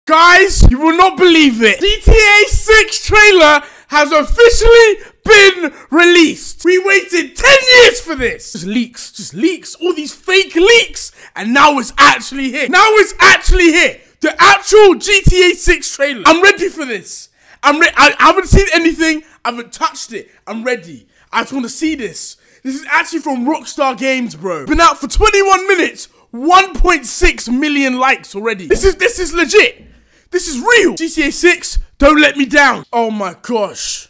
Guys, you will not believe it. GTA 6 trailer has officially been released. We waited 10 years for this. Just leaks, all these fake leaks. And now it's actually here. The actual GTA 6 trailer. I'm ready for this. I haven't seen anything. I haven't touched it. I'm ready. I just want to see this. This is actually from Rockstar Games, bro. Been out for 21 minutes. 1.6 million likes already. This is legit. This is real. GTA 6, don't let me down. Oh my gosh.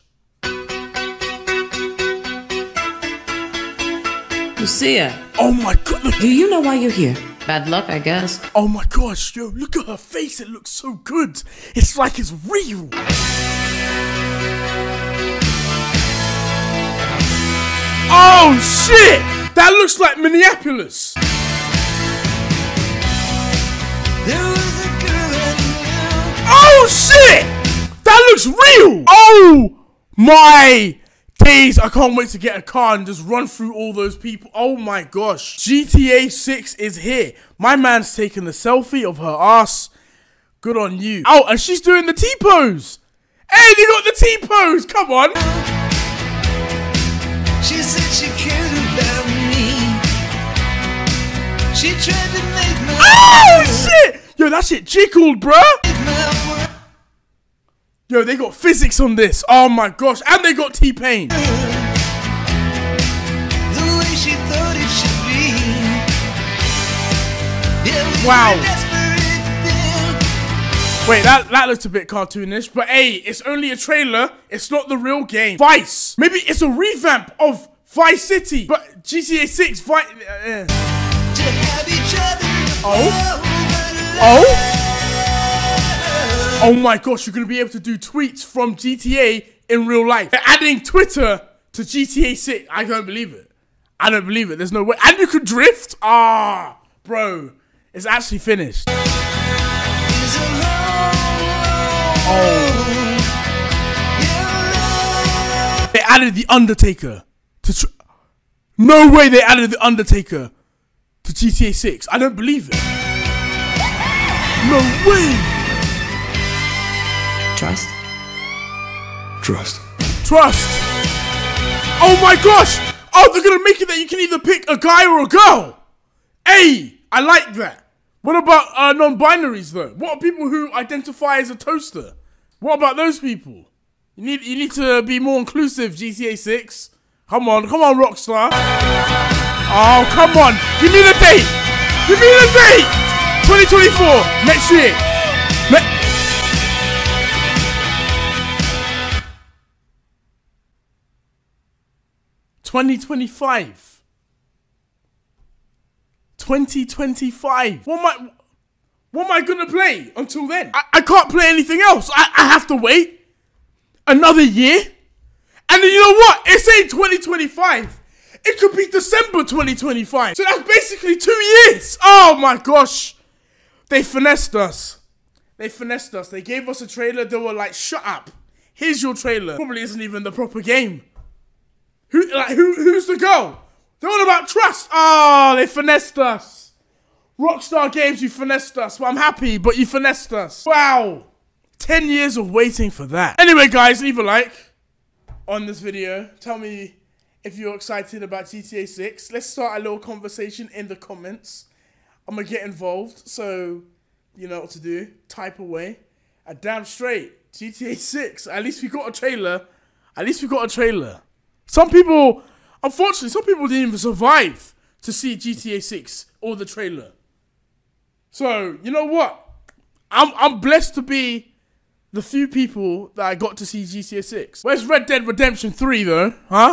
Lucia. Oh my god. Look. Do you know why you're here? Bad luck, I guess. Oh my gosh, yo, look at her face. It looks so good. It's like it's real. Oh shit! That looks like Minneapolis. Oh shit! That looks real! Oh my days, I can't wait to get a car and just run through all those people. Oh my gosh. GTA 6 is here. My man's taking the selfie of her ass. Good on you. Oh, and she's doing the T-pose. Hey, they got the T-pose. Come on. She said she cared about me. She tried to make my Oh shit! Yo, that shit jiggled, bruh. Yo, they got physics on this. Oh my gosh. And they got T-Pain. the way she thought it should be. Yeah, wow. Wait, that looks a bit cartoonish. But hey, it's only a trailer. It's not the real game. Vice. Maybe it's a revamp of Vice City. But GTA 6 Vice... Oh my gosh, you're going to be able to do tweets from GTA in real life. They're adding Twitter to GTA 6. I don't believe it. I don't believe it. There's no way. And you could drift? Ah, bro. It's actually finished. Oh. They added The Undertaker to... No way they added The Undertaker to GTA 6. I don't believe it. No way. Trust. Oh my gosh. Oh, they're gonna make it that you can either pick a guy or a girl. Hey, I like that. What about non-binaries though? What are people who identify as a toaster? What about those people? You need to be more inclusive, GTA 6. Come on, Rockstar. Oh, come on. Give me the date. 2024, next year. 2025. 2025. What am I gonna play until then? I can't play anything else. I have to wait another year. And then you know what? It's saying 2025. It could be December 2025. So that's basically 2 years. Oh my gosh. They finessed us. They gave us a trailer. They were like, shut up. Here's your trailer. Probably isn't even the proper game. Who's the girl? They're all about trust. Oh, they finessed us. Rockstar Games, you finessed us. Well, I'm happy, but you finessed us. Wow. 10 years of waiting for that. Anyway, guys, leave a like on this video. Tell me if you're excited about GTA 6. Let's start a little conversation in the comments. I'm going to get involved, so you know what to do. Type away. Damn straight. GTA 6. At least we got a trailer. Some people, unfortunately, didn't even survive to see GTA 6 or the trailer. So, you know what? I'm blessed to be the few people that I got to see GTA 6. Where's Red Dead Redemption 3 though? Huh?